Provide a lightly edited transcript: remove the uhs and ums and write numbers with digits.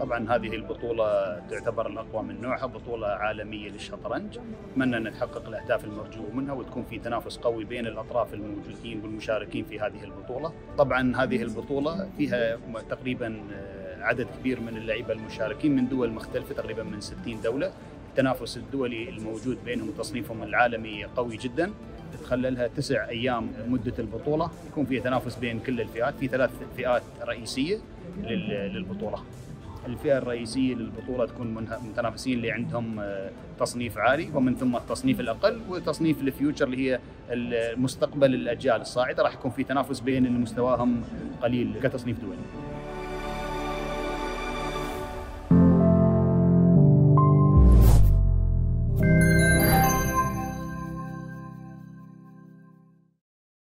طبعا هذه البطولة تعتبر الأقوى من نوعها، بطولة عالمية للشطرنج. أتمنى أن نحقق الأهداف المرجوة منها وتكون في تنافس قوي بين الأطراف الموجودين والمشاركين في هذه البطولة. طبعا هذه البطولة فيها تقريبا عدد كبير من اللعيبة المشاركين من دول مختلفة، تقريبا من 60 دولة. التنافس الدولي الموجود بينهم وتصنيفهم العالمي قوي جدا. تتخللها 9 أيام مدة البطولة، يكون فيها تنافس بين كل الفئات. في 3 فئات رئيسية للبطولة. الفئة الرئيسية للبطولة تكون متنافسين اللي عندهم تصنيف عالي، ومن ثم التصنيف الأقل وتصنيف الفيوتشر اللي هي المستقبل الأجيال الصاعدة. راح يكون في تنافس بين اللي مستواهم قليل كتصنيف دولي.